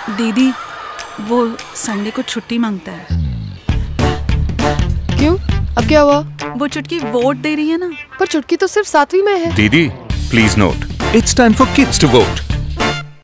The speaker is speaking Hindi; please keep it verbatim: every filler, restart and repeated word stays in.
दीदी वो संडे को छुट्टी मांगता है। क्यों? अब क्या हुआ? वो चुटकी वोट दे रही है ना। पर चुटकी तो सिर्फ सातवीं में है। दीदी please note, it's time for kids to vote.